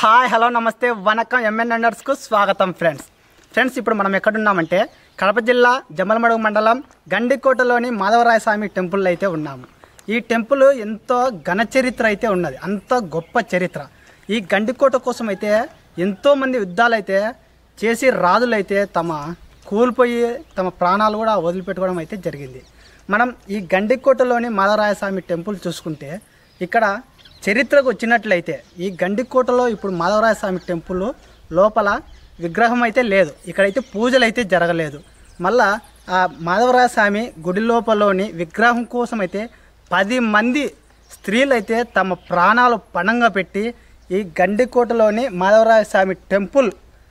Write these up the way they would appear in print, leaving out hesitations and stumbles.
Hi hello నమస్తే వనకం MN అండర్స్కు స్వాగతం friends ఇప్పుడు మనం ఎక్కడున్నామంటే కడప జిల్లా జమ్మలమడుగు మండలం గండికోటలోని మాధవరాయ స్వామి టెంపుల్ అయితే ఉన్నాము. ఈ టెంపుల్ ఎంతో ఘన చరిత్ర అయితే ఉన్నది, అంత గొప్ప చరిత్ర. ఈ గండికోట కోసం అయితే ఎంతోమంది యుద్ధాలు అయితే చేసి రాజులైతే కూలిపోయి తమ ప్రాణాలు కూడా వదిలిపెట్టుకోవడం అయితే జరిగింది. మనం ఈ గండికోటలోని మాధవరాయ స్వామి టెంపుల్ చూసుకుంటే ఇక్కడ చరిత్రకు వచ్చినట్లయితే ఈ గండికోటలో ఇప్పుడు మాధవరాయ స్వామి టెంపుల్ లోపల విగ్రహం అయితే లేదు, ఇక్కడైతే పూజలు అయితే జరగలేదు. మళ్ళా ఆ మాధవరాయ స్వామి గుడి లోపలలోని విగ్రహం కోసం అయితే 10 మంది స్త్రీలు అయితే తమ ప్రాణాలు పణంగా పెట్టి ఈ గండికోటలోని మాధవరాయ స్వామి టెంపుల్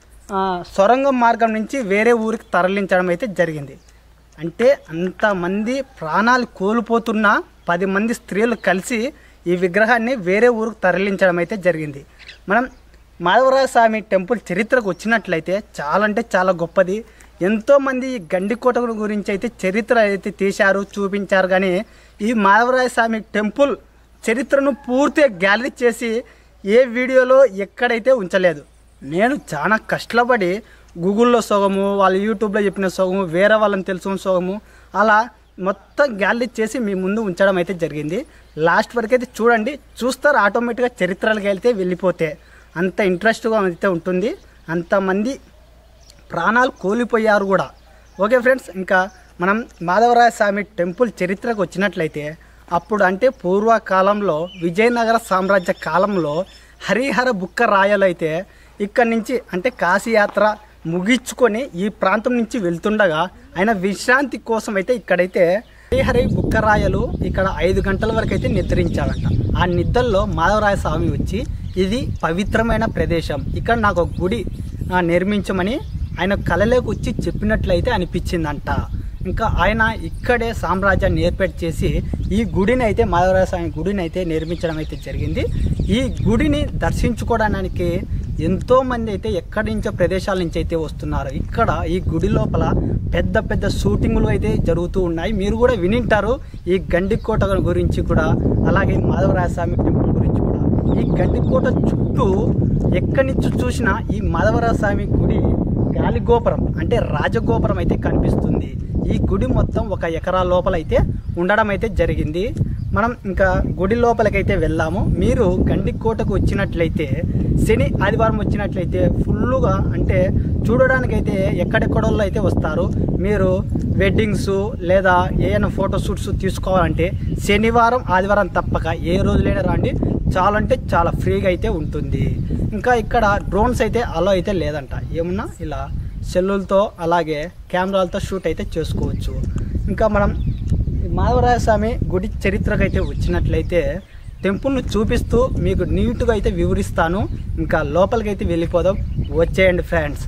సొరంగం మార్గం నుంచి వేరే ఊరికి తరలించడం అయితే జరిగింది. అంటే అంతమంది ప్రాణాలు కోల్పోతున్న 10 మంది స్త్రీలు కలిసి ఈ విగ్రహాన్ని వేరే ఊరికి తరలించడం అయితే జరిగింది. మనం మాధవరాయ స్వామి టెంపుల్ చరిత్రకు వచ్చినట్లయితే చాలా అంటే చాలా గొప్పది. ఎంతోమంది ఈ గండికోట గురించి అయితే చరిత్ర అయితే తీశారు, చూపించారు. కానీ ఈ మాధవరాయ స్వామి టెంపుల్ చరిత్రను పూర్తిగా గ్యాలరీ చేసి ఏ వీడియోలో ఎక్కడైతే ఉంచలేదు. నేను చాలా కష్టపడి గూగుల్లో సగము, వాళ్ళు యూట్యూబ్లో చెప్పిన సగము, వేరే వాళ్ళని తెలుసుకున్న సగము, అలా మొత్తం గ్యాలరీ చేసి మీ ముందు ఉంచడం అయితే జరిగింది. లాస్ట్ వరకు అయితే చూడండి, చూస్తారు ఆటోమేటిక్గా చరిత్రలకు వెళ్తే వెళ్ళిపోతే అంత ఇంట్రెస్ట్గా అయితే ఉంటుంది. అంతమంది ప్రాణాలు కోల్పోయారు కూడా. ఓకే ఫ్రెండ్స్, ఇంకా మనం మాధవరాయ స్వామి టెంపుల్ చరిత్రకు వచ్చినట్లయితే అప్పుడు అంటే పూర్వకాలంలో విజయనగర సామ్రాజ్య కాలంలో హరిహర బుక్క రాయలు అయితే ఇక్కడి నుంచి అంటే కాశీయాత్ర ముగించుకొని ఈ ప్రాంతం నుంచి వెళ్తుండగా ఆయన విశ్రాంతి కోసం అయితే ఇక్కడైతే హరిహర బుక్కరాయలు ఇక్కడ 5 గంటల వరకు అయితే నిద్రించాడంట. ఆ నిద్రలో మాధవరాయ స్వామి వచ్చి ఇది పవిత్రమైన ప్రదేశం, ఇక్కడ నాకు ఒక గుడి నిర్మించమని ఆయన కలలోకి వచ్చి చెప్పినట్లయితే అనిపించిందంట. ఇంకా ఆయన ఇక్కడే సామ్రాజ్యాన్ని ఏర్పాటు చేసి ఈ గుడిని అయితే మాధవరాయ స్వామి గుడిని అయితే నిర్మించడం అయితే జరిగింది. ఈ గుడిని దర్శించుకోవడానికి ఎంతోమంది అయితే ఎక్కడి నుంచో ప్రదేశాల నుంచి అయితే వస్తున్నారు. ఇక్కడ ఈ గుడి లోపల పెద్ద పెద్ద షూటింగ్లు అయితే జరుగుతూ ఉన్నాయి. మీరు కూడా వినింటారు ఈ గండికోట గురించి కూడా, అలాగే మాధవరాయ స్వామి టెంపుల్ గురించి కూడా. ఈ గండికోట చుట్టూ ఎక్కడి నుంచి చూసినా ఈ మాధవరాయ స్వామి గుడి గాలిగోపురం అంటే రాజగోపురం అయితే కనిపిస్తుంది. ఈ గుడి మొత్తం 1 ఎకరా లోపల అయితే ఉండడం అయితే జరిగింది. మనం ఇంకా గుడి లోపలికైతే వెళ్ళాము. మీరు గండికోటకు వచ్చినట్లయితే శని ఆదివారం వచ్చినట్లయితే ఫుల్లుగా అంటే చూడడానికైతే ఎక్కడెక్కడోళ్ళు అయితే వస్తారు. మీరు వెడ్డింగ్స్ లేదా ఏమైనా ఫోటోషూట్స్ తీసుకోవాలంటే శనివారం ఆదివారం తప్పక ఏ రోజులైనా రండి, చాలా అంటే చాలా ఫ్రీగా అయితే ఉంటుంది. ఇంకా ఇక్కడ డ్రోన్స్ అయితే అలో అయితే లేదంట, ఏమన్నా ఇలా సెల్లులతో అలాగే కెమెరాలతో షూట్ అయితే చేసుకోవచ్చు. ఇంకా మనం మాధవరాయ స్వామి గుడి చరిత్రకు అయితే వచ్చినట్లయితే టెంపుల్ను చూపిస్తూ మీకు నీట్గా అయితే వివరిస్తాను. ఇంకా లోపలికి అయితే వెళ్ళిపోదాం, వచ్చేయండి ఫ్రెండ్స్.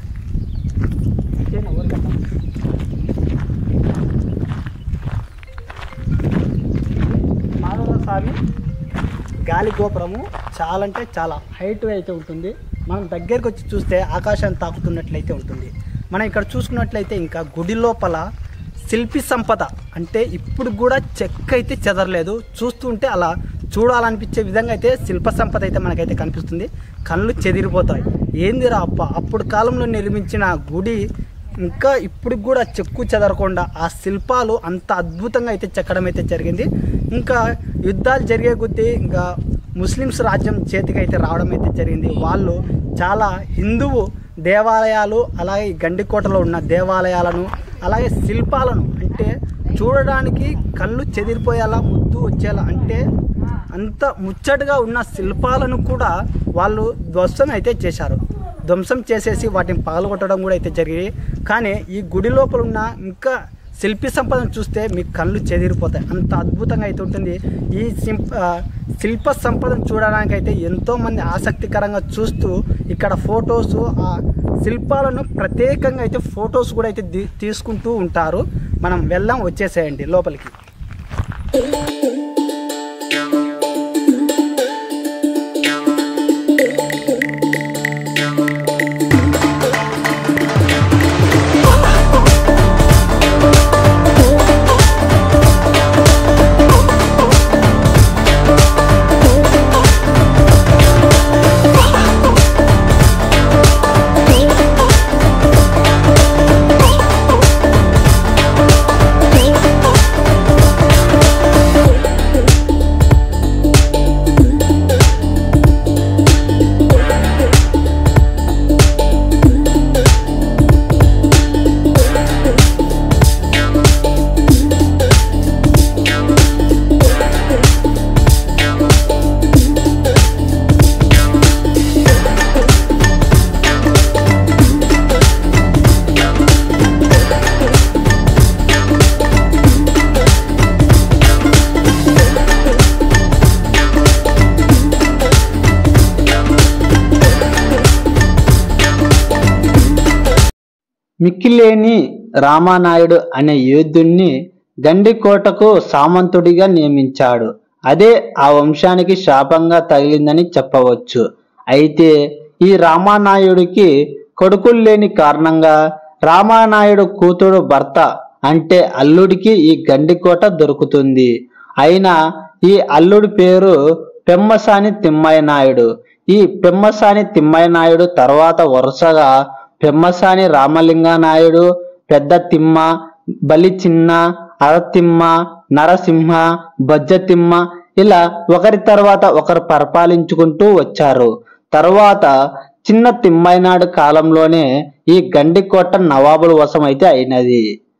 మాధవరాయ స్వామి గాలి గోపురము చాలా అంటే చాలా హైట్ అయితే ఉంటుంది. మనం దగ్గరికి వచ్చి చూస్తే ఆకాశాన్ని తాకుతున్నట్లయితే ఉంటుంది. మనం ఇక్కడ చూసుకున్నట్లయితే ఇంకా గుడి లోపల శిల్పి సంపద అంటే ఇప్పుడు కూడా చెక్క అయితే చెదరలేదు. చూస్తుంటే అలా చూడాలనిపించే విధంగా అయితే శిల్ప సంపద అయితే మనకైతే కనిపిస్తుంది. కళ్ళు చెదిరిపోతాయి. ఏందిరా అప్ప అప్పుడు కాలంలో నిర్మించిన గుడి ఇంకా ఇప్పుడు కూడా చెక్కు చెదరకుండా ఆ శిల్పాలు అంత అద్భుతంగా అయితే చెక్కడం అయితే జరిగింది. ఇంకా యుద్ధాలు జరిగే కొద్దీ ఇంకా ముస్లిమ్స్ రాజ్యం చేతికి అయితే రావడం అయితే జరిగింది. వాళ్ళు చాలా హిందువు దేవాలయాలు అలాగే గండికోటలో ఉన్న దేవాలయాలను అలాగే శిల్పాలను అంటే చూడడానికి కళ్ళు చెదిరిపోయేలా ముద్దు వచ్చేలా అంటే అంత ముచ్చటగా ఉన్న శిల్పాలను కూడా వాళ్ళు ధ్వంసం అయితే చేశారు. ధ్వంసం చేసేసి వాటిని పగలగొట్టడం కూడా అయితే జరిగింది. కానీ ఈ గుడి లోపల ఉన్న ఇంకా శిల్పి సంపదను చూస్తే మీకు కళ్ళు చెదిరిపోతాయి, అంత అద్భుతంగా అయితే ఉంటుంది. ఈ శిల్ప సంపదను చూడడానికి అయితే ఎంతోమంది ఆసక్తికరంగా చూస్తూ ఇక్కడ ఫొటోస్ ఆ శిల్పాలను ప్రత్యేకంగా అయితే ఫొటోస్ కూడా అయితే తీసుకుంటూ ఉంటారు. మనం వెళ్దాం, వచ్చేసేయండి లోపలికి. మిక్కిలేని రామానాయుడు అనే యోధుణ్ణి గండికోటకు సామంతుడిగా నియమించాడు. అదే ఆ వంశానికి శాపంగా తగిలిందని చెప్పవచ్చు. అయితే ఈ రామానాయుడికి కొడుకులు లేని కారణంగా రామానాయుడు కూతురు భర్త అంటే అల్లుడికి ఈ గండికోట దొరుకుతుంది. అయినా ఈ అల్లుడి పేరు పెమ్మసాని తిమ్మయ్య నాయుడు. ఈ పెమ్మసాని తిమ్మయ్య నాయుడు తర్వాత వరుసగా పెమ్మసాని రామలింగ నాయుడు, పెద్ద తిమ్మ, బలి చిన్న, అరతిమ్మ, నరసింహ, బొజ్జతిమ్మ ఇలా ఒకరి తర్వాత ఒకరు పరిపాలించుకుంటూ వచ్చారు. తర్వాత చిన్న తిమ్మయ్య నాయుడు కాలంలోనే ఈ గండికోట నవాబుల వశం అయితే అయినది.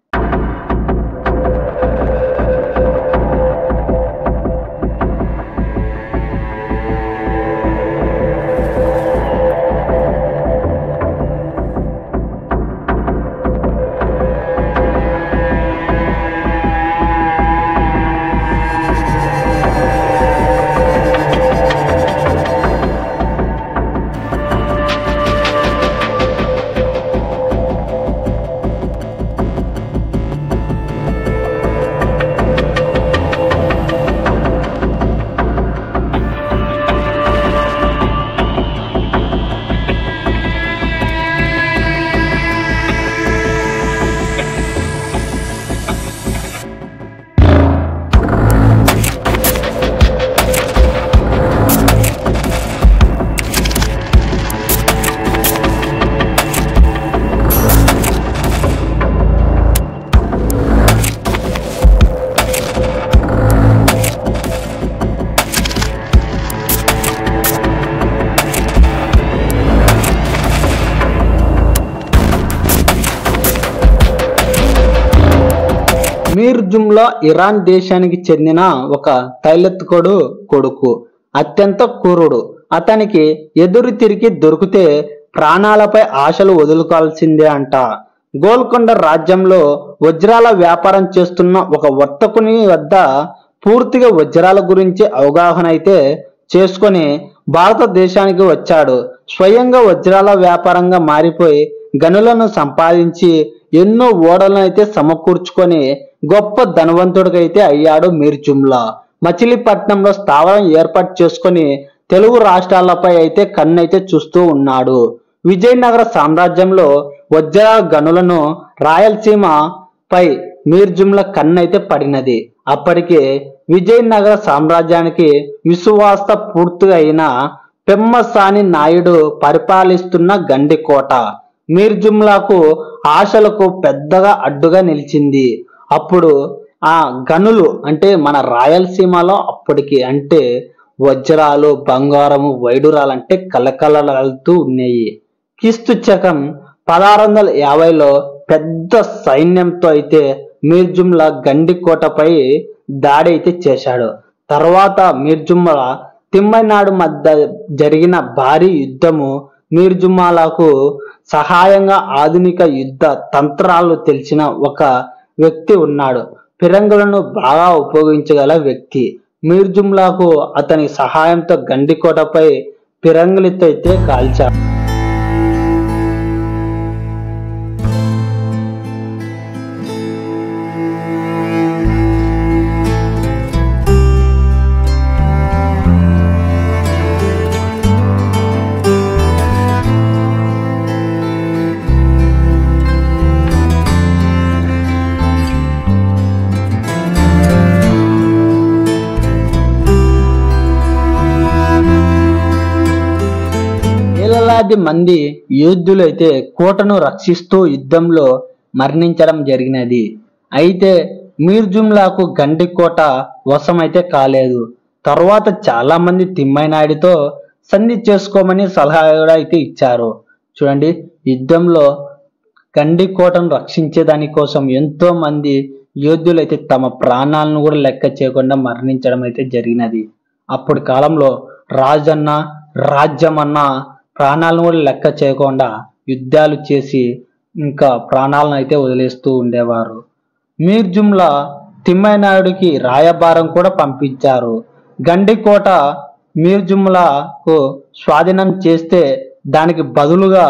మీర్ జుమ్లా ఇరాన్ దేశానికి చెందిన ఒక తైలెత్తుకోడు కొడుకు, అత్యంత క్రూరుడు. అతనికి ఎదురు తిరిగి దొరికితే ప్రాణాలపై ఆశలు వదులుకోవాల్సిందే అంట. గోల్కొండ రాజ్యంలో వజ్రాల వ్యాపారం చేస్తున్న ఒక వర్తకుని వద్ద పూర్తిగా వజ్రాల గురించి అవగాహన అయితే చేసుకొని భారతదేశానికి వచ్చాడు. స్వయంగా వజ్రాల వ్యాపారంగా మారిపోయి గనులను సంపాదించి ఎన్నో ఓడలను అయితే సమకూర్చుకొని గొప్ప ధనవంతుడికైతే అయ్యాడు మీర్ జుమ్లా. మచిలీపట్నంలో స్థావరం ఏర్పాటు చేసుకొని తెలుగు రాష్ట్రాలపై అయితే కన్నైతే చూస్తూ ఉన్నాడు. విజయనగర సామ్రాజ్యంలో వజ్రాల గనులను రాయలసీమ పై మీర్ జుమ్లా కన్నైతే పడినది. అప్పటికే విజయనగర సామ్రాజ్యానికి విశ్వాస పూర్తిగా అయిన పెమ్మసాని నాయుడు పరిపాలిస్తున్న గండికోట మీర్ జుమ్లాకు ఆశలకు పెద్దగా అడ్డుగా నిలిచింది. అప్పుడు ఆ గనులు అంటే మన రాయలసీమలో అప్పటికి అంటే వజ్రాలు, బంగారము, వైడూరాలు అంటే కలకలలాడుతూ ఉన్నాయి. క్రీస్తు శకం 1650లో పెద్ద సైన్యంతో అయితే మీర్ జుమ్లా గండికోటపై దాడి అయితే చేశాడు. తర్వాత మీర్ జుమ్లా తిమ్మయ్య నాయుడు మధ్య జరిగిన భారీ యుద్ధము మీర్ జుమ్లాకు సహాయంగా ఆధునిక యుద్ధ తంత్రాలు తెలిసిన ఒక వ్యక్తి ఉన్నాడు. ఫిరంగులను బాగా ఉపయోగించగల వ్యక్తి. మీర్ జుమ్లాకు అతని సహాయంతో గండికోటపై ఫిరంగులతో అయితే కాల్చాడు. వేలాది మంది యోధులు అయితే కోటను రక్షిస్తూ యుద్ధంలో మరణించడం జరిగినది. అయితే మీర్ జుమ్లాకు గండికోట వశమైతే కాలేదు. తర్వాత చాలా మంది తిమ్మయ్య నాయుడుతో సంధి చేసుకోమని సలహా అయితే ఇచ్చారు. చూడండి, యుద్ధంలో గండికోటను రక్షించే దానికోసం ఎంతో మంది యోధులు అయితే తమ ప్రాణాలను కూడా లెక్క చేయకుండా మరణించడం అయితే జరిగినది. అప్పటి కాలంలో రాజన్న రాజ్యమన్న ప్రాణాలను కూడా లెక్క చేయకుండా యుద్ధాలు చేసి ఇంకా ప్రాణాలను అయితే వదిలేస్తూ ఉండేవారు. మీర్ జుమ్లా తిమ్మయ్య నాయుడికి రాయబారం కూడా పంపించారు. గండికోట మీర్ జుమ్లాకు స్వాధీనం చేస్తే దానికి బదులుగా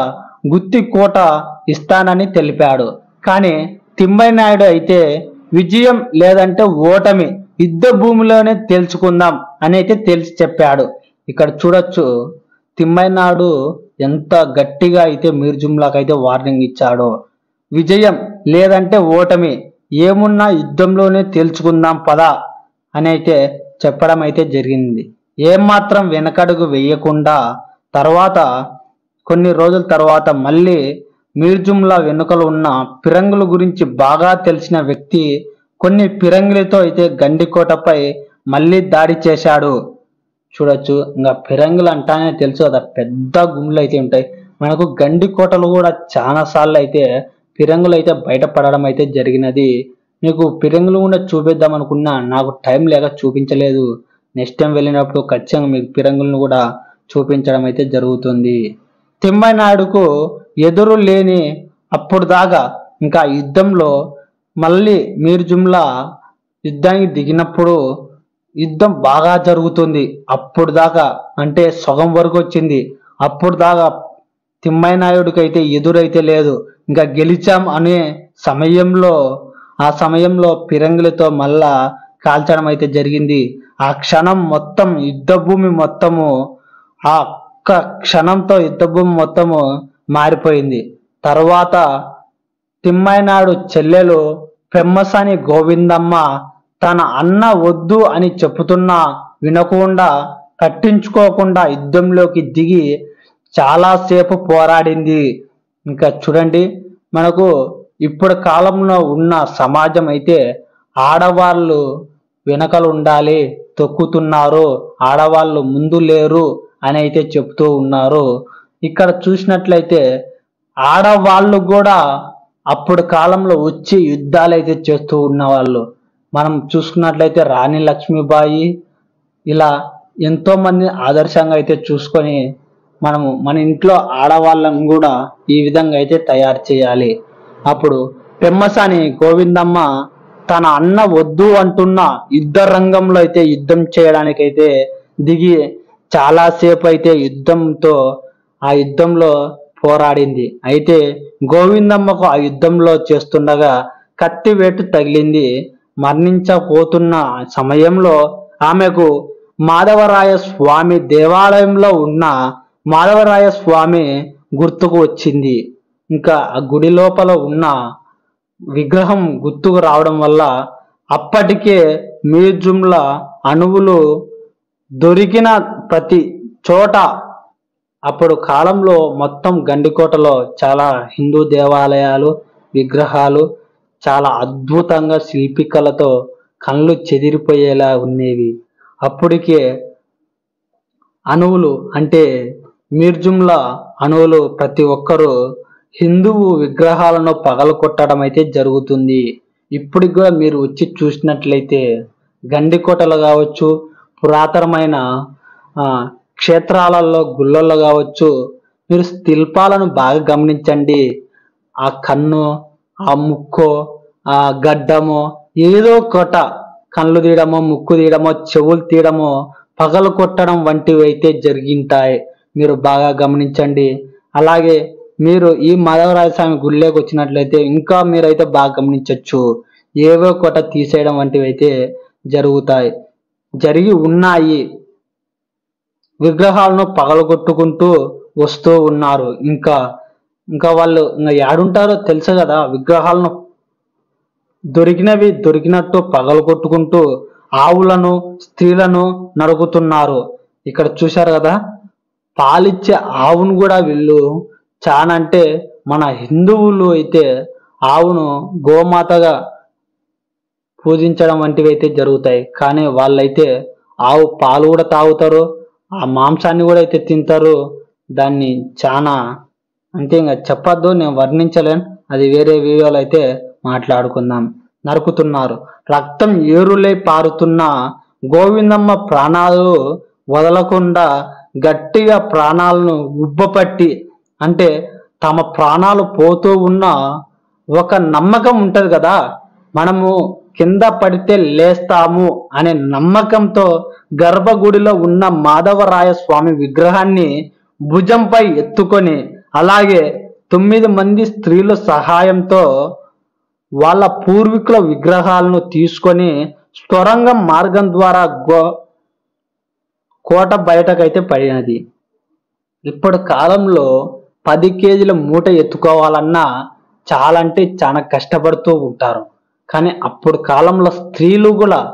గుత్తి కోట ఇస్తానని తెలిపాడు. కానీ తిమ్మయ్య నాయుడు అయితే విజయం లేదంటే ఓటమి యుద్ధ భూమిలోనే తేల్చుకుందాం అని అయితే తేల్చి చెప్పాడు. ఇక్కడ చూడొచ్చు తిమ్మయ్య నాయుడు ఎంత గట్టిగా అయితే మీర్ జుమ్లాకు అయితే వార్నింగ్ ఇచ్చాడో. విజయం లేదంటే ఓటమి ఏమున్నా యుద్ధంలోనే తేల్చుకుందాం పదా అని అయితే చెప్పడం అయితే జరిగింది. ఏమాత్రం వెనకడుగు వేయకుండా తర్వాత కొన్ని రోజుల తర్వాత మళ్ళీ మీర్ జుమ్లా వెనుకలు ఉన్న ఫిరంగుల గురించి బాగా తెలిసిన వ్యక్తి కొన్ని ఫిరంగులతో అయితే గండికోటపై మళ్ళీ దాడి చేశాడు. చూడొచ్చు, ఇంకా ఫిరంగులు అంటానే తెలుసు కదా, పెద్ద గుండ్లు అయితే ఉంటాయి. మనకు గండికోటలు కూడా చాలా సార్లు అయితే ఫిరంగులు అయితే బయటపడడం అయితే జరిగినది. మీకు ఫిరంగులు కూడా చూపిద్దాం అనుకున్నా, నాకు టైం లేక చూపించలేదు. నెక్స్ట్ టైం వెళ్ళినప్పుడు ఖచ్చితంగా మీకు ఫిరంగులను కూడా చూపించడం అయితే జరుగుతుంది. తిమ్మయ్య నాయుడుకు ఎదురు లేని అప్పుడు దాకా ఇంకా యుద్ధంలో మళ్ళీ మీర్ జుమ్లా యుద్ధానికి దిగినప్పుడు యుద్ధం బాగా జరుగుతుంది. అప్పుడు దాకా అంటే సగం వరకు వచ్చింది. అప్పుడు దాకా తిమ్మయ్య నాయుడుకి అయితే ఎదురైతే లేదు. ఇంకా గెలిచాం అనే సమయంలో ఆ సమయంలో ఫిరంగులతో మళ్ళా కాల్చడం అయితే జరిగింది. ఆ క్షణం మొత్తం యుద్ధ భూమి మొత్తము ఆ ఒక్క క్షణంతో యుద్ధ భూమి మొత్తము మారిపోయింది. తర్వాత తిమ్మయ్య నాయుడు చెల్లెలు పెమ్మసాని గోవిందమ్మ తన అన్న వద్దు అని చెప్పుతున్నా వినకుండా పట్టించుకోకుండా యుద్ధంలోకి దిగి చాలాసేపు పోరాడింది. ఇంకా చూడండి, మనకు ఇప్పుడు కాలంలో ఉన్న సమాజం అయితే ఆడవాళ్ళు వెనకలు ఉండాలి, తొక్కుతున్నారు, ఆడవాళ్ళు ముందు లేరు అని అయితే చెప్తూ ఉన్నారు. ఇక్కడ చూసినట్లయితే ఆడవాళ్ళు కూడా అప్పుడు కాలంలో వచ్చి యుద్ధాలు అయితే చేస్తూ ఉన్నవాళ్ళు. మనం చూసుకున్నట్లయితే రాణి లక్ష్మీబాయి ఇలా ఎంతో మంది ఆదర్శంగా అయితే చూసుకొని మనము మన ఇంట్లో ఆడవాళ్ళను కూడా ఈ విధంగా అయితే తయారు చేయాలి. అప్పుడు పెమ్మసాని గోవిందమ్మ తన అన్న వద్దు అంటున్న యుద్ధ రంగంలో అయితే యుద్ధం చేయడానికి అయితే దిగి చాలాసేపు అయితే ఆ యుద్ధంలో పోరాడింది. అయితే గోవిందమ్మకు ఆ యుద్ధంలో చేస్తుండగా కత్తి వేటు తగిలింది. మరణించబోతున్న సమయంలో ఆమెకు మాధవరాయ స్వామి దేవాలయంలో ఉన్న మాధవరాయ స్వామి గుర్తుకు వచ్చింది. ఇంకా ఆ గుడి లోపల ఉన్న విగ్రహం గుర్తుకు రావడం వల్ల అప్పటికే మీర్ జుమ్లా అణువులు దొరికిన ప్రతి చోట అప్పుడు కాలంలో మొత్తం గండికోటలో చాలా హిందూ దేవాలయాలు విగ్రహాలు చాలా అద్భుతంగా శిల్పికలతో కళ్ళు చెదిరిపోయేలా ఉండేవి. అప్పటికే అణువులు అంటే మీర్ జుమ్లా అణువులు ప్రతి ఒక్కరూ హిందువు విగ్రహాలను పగలగొట్టడం అయితే జరుగుతుంది. ఇప్పటికి కూడా మీరు వచ్చి చూసినట్లయితే గండికోటలు కావచ్చు, పురాతనమైన క్షేత్రాలలో గుళ్ళల్లో కావచ్చు, మీరు శిల్పాలను బాగా గమనించండి. ఆ కన్ను, ఆ ముక్కు, ఆ గడ్డము ఏదో ఒకట కళ్ళు తీయడమో, ముక్కు తీయడమో, చెవులు తీయడమో, పగలు కొట్టడం వంటివి అయితే జరిగింటాయి. మీరు బాగా గమనించండి. అలాగే మీరు ఈ మాధవరాయ స్వామి గుళ్ళోకి వచ్చినట్లయితే ఇంకా మీరైతే బాగా గమనించవచ్చు. ఏవో కొట తీసేయడం వంటివి అయితే జరిగి ఉన్నాయి. విగ్రహాలను పగలగొట్టుకుంటూ వస్తూ ఉన్నారు. ఇంకా వాళ్ళు ఏడుంటారో తెలుసు కదా, విగ్రహాలను దొరికినట్టు పగలగొట్టుకుంటూ ఆవులను స్త్రీలను నరుకుతున్నారు. ఇక్కడ చూశారు కదా, పాలిచ్చే ఆవును కూడా వీళ్ళు చాలా అంటే మన హిందువులు అయితే ఆవును గోమాతగా పూజించడం వంటివి అయితే జరుగుతాయి. కానీ వాళ్ళైతే ఆవు పాలు కూడా తాగుతారు, ఆ మాంసాన్ని కూడా అయితే తింటారు. దాన్ని చాలా అంటే ఇంకా చెప్పద్దు, నేను వర్ణించలేను. అది వేరే వీడియోలో అయితే మాట్లాడుకుందాం. నరుకుతున్నారు. రక్తం ఏరులై పారుతున్న గోవిందమ్మ ప్రాణాలు వదలకుండా గట్టిగా ప్రాణాలను ఉబ్బపట్టి, అంటే తమ ప్రాణాలు పోతూ ఉన్న ఒక నమ్మకం ఉంటది కదా, మనము కింద పడితే లేస్తాము అనే నమ్మకంతో గర్భగుడిలో ఉన్న మాధవరాయ స్వామి విగ్రహాన్ని భుజంపై ఎత్తుకొని అలాగే 9 మంది స్త్రీల సహాయంతో వాళ్ళ పూర్వీకుల విగ్రహాలను తీసుకొని సొరంగ మార్గం ద్వారా కోట బయటకైతే పడినది. ఇప్పుడు కాలంలో 10 కేజీల మూట ఎత్తుకోవాలన్నా చాలా అంటే చాలా కష్టపడుతూ ఉంటారు. కానీ అప్పుడు కాలంలో స్త్రీలు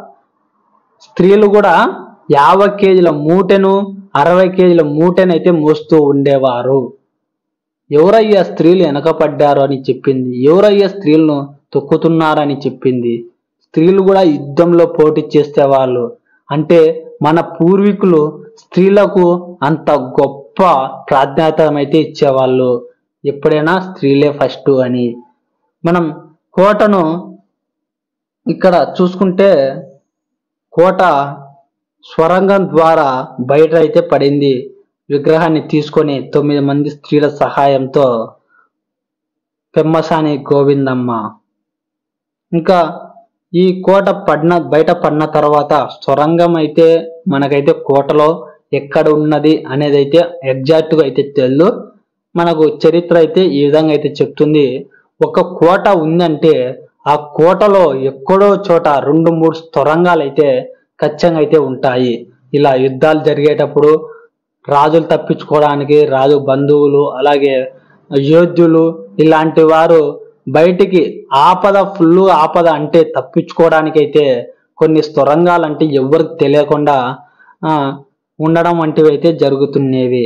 కూడా 50 కేజీల మూటను 60 కేజీల మూటను అయితే మోస్తూ ఉండేవారు. ఎవరయ్యా స్త్రీలు వెనకపడ్డారు అని చెప్పింది, ఎవరయ్యా స్త్రీలను తొక్కుతున్నారని చెప్పింది. స్త్రీలు కూడా యుద్ధంలో పోటీ చేసేవాళ్ళు. అంటే మన పూర్వీకులు స్త్రీలకు అంత గొప్ప ప్రాధాన్యత అయితే ఇచ్చేవాళ్ళు. ఎప్పుడైనా స్త్రీలే ఫస్ట్ అని. మనం కోటను ఇక్కడ చూసుకుంటే కోట స్వరంగం ద్వారా బయట అయితే పడింది. విగ్రహాన్ని తీసుకొని 9 మంది స్త్రీల సహాయంతో పెమ్మసాని గోవిందమ్మ. ఇంకా ఈ కోట బయట పడిన తర్వాత సొరంగం అయితే మనకైతే కోటలో ఎక్కడ ఉన్నది అనేది అయితే ఎగ్జాక్ట్ గా అయితే తెలియదు. మనకు చరిత్ర అయితే ఈ విధంగా అయితే చెప్తుంది. ఒక కోట ఉందంటే ఆ కోటలో ఎక్కడో చోట 2-3 సొరంగాలు అయితే ఖచ్చితంగా అయితే ఉంటాయి. ఇలా యుద్ధాలు జరిగేటప్పుడు రాజులు తప్పించుకోవడానికి, రాజు బంధువులు అలాగే యోధులు ఇలాంటి వారు బయటికి ఫుల్ ఆపద అంటే తప్పించుకోవడానికి అయితే కొన్ని సొరంగాలు అంటే ఎవరికి తెలియకుండా ఉండడం వంటివి అయితే జరుగుతున్నవి.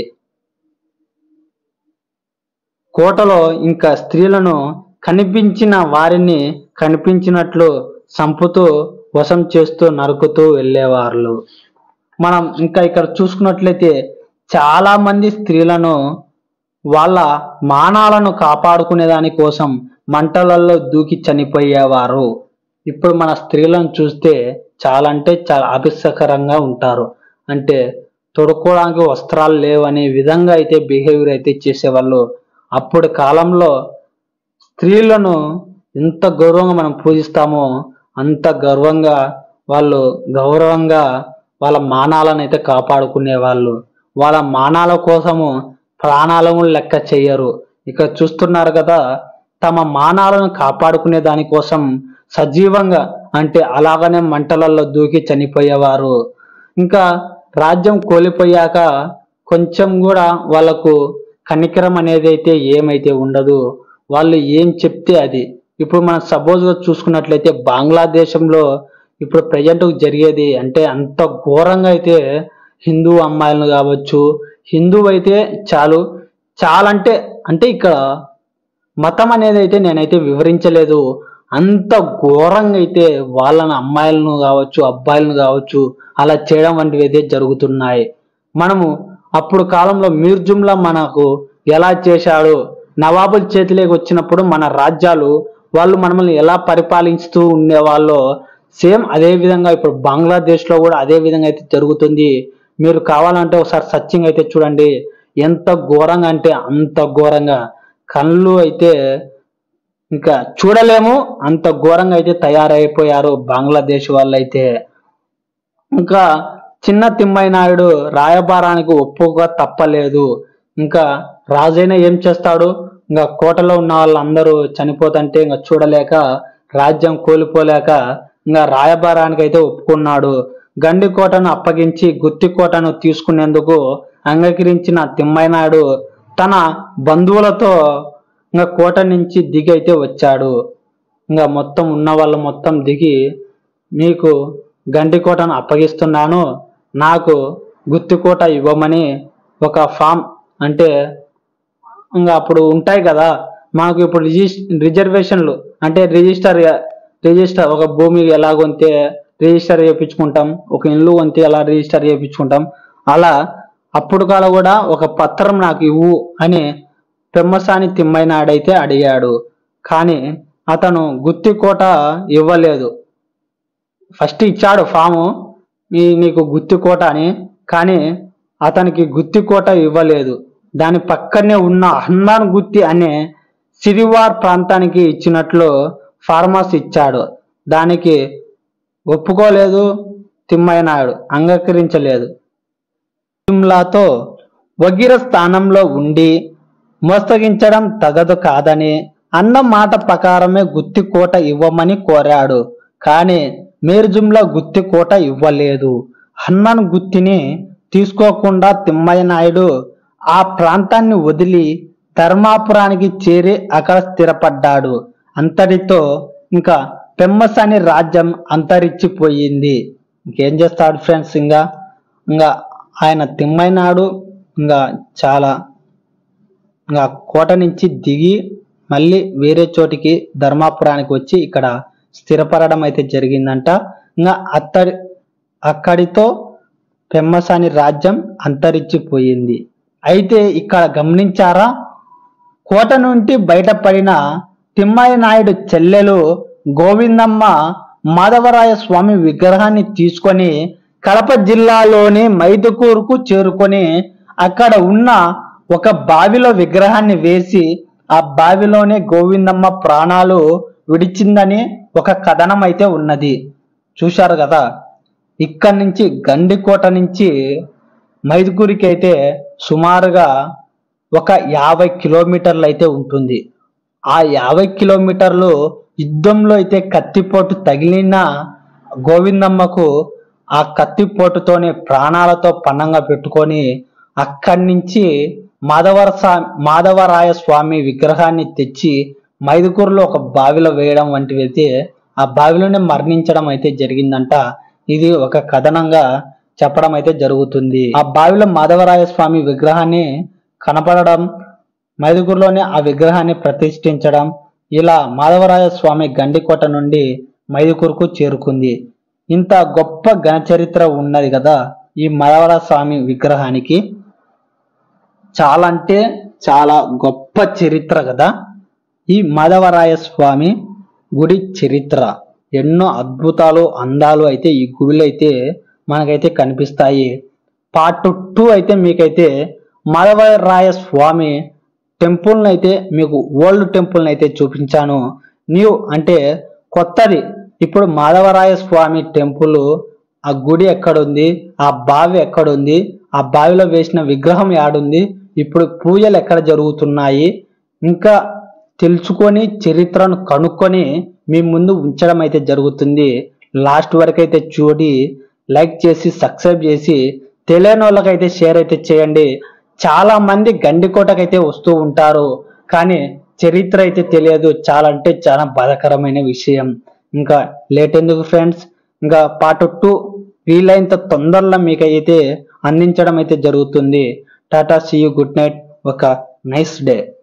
కోటలో ఇంకా స్త్రీలను కనిపించిన వారిని కనిపించినట్లు చంపుతూ వశం చేస్తూ నరుకుతూ వెళ్ళేవాళ్ళు. మనం ఇంకా ఇక్కడ చూసుకున్నట్లయితే చాలా మంది స్త్రీలను వాళ్ళ మానాలను కాపాడుకునే దాని కోసం మంటలలో దూకి చనిపోయేవారు. ఇప్పుడు మన స్త్రీలను చూస్తే చాలా అంటే చాలా అభిస్కరంగా ఉంటారు. అంటే తొడుక్కోవడానికి వస్త్రాలు లేవనే విధంగా అయితే బిహేవియర్ అయితే చేసేవాళ్ళు. అప్పుడు కాలంలో స్త్రీలను ఎంత గౌరవంగా మనం పూజిస్తామో అంత గౌరవంగా వాళ్ళ మానాలను అయితే కాపాడుకునే వాళ్ళు. వాళ్ళ మానాల కోసము ప్రాణాలను లెక్క చెయ్యరు. ఇక్కడ చూస్తున్నారు కదా, తమ మానాలను కాపాడుకునే దానికోసం సజీవంగా అంటే అలాగనే మంటలలో దూకి చనిపోయేవారు. ఇంకా రాజ్యం కోల్పోయాక కొంచెం కూడా వాళ్ళకు కనికరం అనేది అయితే ఏమైతే ఉండదు. వాళ్ళు ఏం చెప్తే అది. ఇప్పుడు మనం సపోజ్గా చూసుకున్నట్లయితే బంగ్లాదేశంలో ఇప్పుడు ప్రజెంట్ జరిగేది అంటే అంత ఘోరంగా అయితే హిందూ అమ్మాయిలను కావచ్చు, హిందువు అయితే చాలా అంటే ఇక్కడ మతం అనేది అయితే నేనైతే వివరించలేదు. అంత ఘోరంగా అయితే వాళ్ళని అమ్మాయిలను కావచ్చు అబ్బాయిలను కావచ్చు అలా చేయడం వంటివి అయితే జరుగుతున్నాయి. మనము అప్పుడు కాలంలో మీర్ జుమ్లా మనకు ఎలా చేశాడు, నవాబుల చేతిలోకి వచ్చినప్పుడు మన రాజ్యాలు వాళ్ళు మనల్ని ఎలా పరిపాలిస్తూ ఉండేవాళ్ళో సేమ్ అదే విధంగా ఇప్పుడు బంగ్లాదేశ్లో కూడా అదే విధంగా అయితే జరుగుతుంది. మీరు కావాలంటే ఒకసారి సర్చింగ్ అయితే చూడండి. ఎంత ఘోరంగా అంటే అంత ఘోరంగా, కళ్ళు అయితే ఇంకా చూడలేము అంత ఘోరంగా అయితే తయారైపోయారు బంగ్లాదేశ్ వాళ్ళు అయితే. ఇంకా చిన్న తిమ్మయ్య నాయుడు రాయబారానికి ఒప్పుగా తప్పలేదు. ఇంకా రాజైనా ఏం చేస్తాడు, ఇంకా కోటలో ఉన్న వాళ్ళందరూ చనిపోతుంటే ఇంకా చూడలేక రాజ్యం కోల్పోలేక ఇంకా రాయబారానికి అయితే ఒప్పుకున్నాడు. గండికోటను అప్పగించి గుత్తికోటను తీసుకునేందుకు అంగీకరించిన తిమ్మయ్య నాయుడు తన బంధువులతో ఇంకా కోట నుంచి దిగి అయితే వచ్చాడు. ఇంకా మొత్తం ఉన్న వాళ్ళు మొత్తం దిగి, మీకు గండికోటను అప్పగిస్తున్నాను, నాకు గుత్తికోట ఇవ్వమని ఒక ఫామ్ అంటే ఇంకా అప్పుడు ఉంటాయి కదా మనకు ఇప్పుడు రిజర్వేషన్లు అంటే రిజిస్టర్ ఒక భూమి ఎలా కొంటే రిజిస్టర్ చేయించుకుంటాం, ఒక ఇల్లు కొంటే ఎలా రిజిస్టర్ చేయించుకుంటాం, అలా అప్పుడు కాల కూడా ఒక పత్రం నాకు ఇవ్వు అని పెమ్మసాని తిమ్మయ్య నాయుడు అయితే అడిగాడు. కానీ అతను గుత్తికోట ఇవ్వలేదు. ఫస్ట్ ఇచ్చాడు ఫాము నీకు గుత్తికోట అని, కానీ అతనికి గుత్తికోట ఇవ్వలేదు. దాని పక్కనే ఉన్న హనుమాన్ గుత్తి అనే సిరివార్ ప్రాంతానికి ఇచ్చినట్లు ఫార్మస్ ఇచ్చాడు. దానికి ఒప్పుకోలేదు తిమ్మయ్య నాయుడు, అంగీకరించలేదు. సిమ్లాతో వగీర స్థానంలో ఉండి మోస్తగించడం తగదు కాదని అన్న మాట ప్రకారమే గుత్తి కోట ఇవ్వమని కోరాడు. కానీ మీర్జుంలా గుత్తి కోట ఇవ్వలేదు. హనుమాన్ గుత్తిని తీసుకోకుండా తిమ్మయ్య నాయుడు ఆ ప్రాంతాన్ని వదిలి ధర్మాపురానికి చేరి అక్కడ స్థిరపడ్డాడు. అంతటితో ఇంకా పెమ్మసాని రాజ్యం అంతరించిపోయింది. ఇంకేం చేస్తాడు ఫ్రెండ్స్, ఇంకా ఆయన తిమ్మయ్య నాయుడు ఇంకా చాలా ఇంకా కోట నుంచి దిగి మళ్ళీ వేరే చోటికి ధర్మాపురానికి వచ్చి ఇక్కడ స్థిరపడడం అయితే జరిగిందంట. ఇంకా అక్కడితో పెమ్మసాని రాజ్యం అంతరించిపోయింది. అయితే ఇక్కడ గమనించారా, కోట నుండి బయటపడిన తిమ్మయ్య నాయుడు చెల్లెలు గోవిందమ్మ మాధవరాయ స్వామి విగ్రహాన్ని తీసుకొని కడప జిల్లాలోని మైదుకూరుకు చేరుకొని అక్కడ ఉన్న ఒక బావిలో విగ్రహాన్ని వేసి ఆ బావిలోనే గోవిందమ్మ ప్రాణాలు విడిచిందని ఒక కథనం అయితే ఉన్నది. చూశారు కదా. ఇక్కడి నుంచి గండికోట నుంచి మైదుకూరికి అయితే సుమారుగా ఒక 50 కిలోమీటర్లు అయితే ఉంటుంది. ఆ 50 కిలోమీటర్లు యుద్ధంలో అయితే కత్తిపోటు తగిలిన గోవిందమ్మకు ఆ కత్తిపోటుతోనే ప్రాణాలతో పన్నంగా పెట్టుకొని అక్కడి నుంచి మాధవరాయ స్వామి విగ్రహాన్ని తెచ్చి మైదుకూరులో ఒక బావిలో వేయడం వంటివి అయితే ఆ బావిలోనే మరణించడం అయితే జరిగిందంట. ఇది ఒక కథనంగా చెప్పడం అయితే జరుగుతుంది. ఆ బావిలో మాధవరాయ స్వామి విగ్రహాన్ని కనపడడం, మైదుకూరులోనే ఆ విగ్రహాన్ని ప్రతిష్ఠించడం, ఇలా మాధవరాయ స్వామి గండికోట నుండి మైదుకూరుకు చేరుకుంది. ఇంత గొప్ప ఘన చరిత్ర ఉన్నది కదా ఈ మాధవరాయ స్వామి విగ్రహానికి. చాలా అంటే చాలా గొప్ప చరిత్ర కదా ఈ మాధవరాయ స్వామి గుడి చరిత్ర. ఎన్నో అద్భుతాలు అందాలు అయితే ఈ గుడిలో అయితే మనకైతే కనిపిస్తాయి. పార్ట్ 2 అయితే మీకైతే మాధవరాయ స్వామి టెంపుల్ని అయితే మీకు ఓల్డ్ టెంపుల్ని అయితే చూపించాను. న్యూ అంటే కొత్తది ఇప్పుడు మాధవరాయ స్వామి టెంపుల్, ఆ గుడి ఎక్కడుంది, ఆ బావి ఎక్కడుంది, ఆ బావిలో వేసిన విగ్రహం యాడుంది, ఇప్పుడు పూజలు ఎక్కడ జరుగుతున్నాయి, ఇంకా తెలుసుకొని చరిత్రను కనుక్కొని మీ ముందు ఉంచడం అయితే జరుగుతుంది. లాస్ట్ వరకు అయితే చూడి లైక్ చేసి సబ్స్క్రైబ్ చేసి తెలియని వాళ్ళకైతే షేర్ అయితే చేయండి. చాలా మంది గండికోటకైతే వస్తూ ఉంటారు కానీ చరిత్ర అయితే తెలియదు. చాలా అంటే చాలా బాధాకరమైన విషయం. ఇంకా లేట్ ఎందుకు ఫ్రెండ్స్, ఇంకా పార్ట్ 2 వీలైనంత తొందరలో మీకైతే అందించడం అయితే జరుగుతుంది. Tata, see you, good night, ఒక నైస్ డే.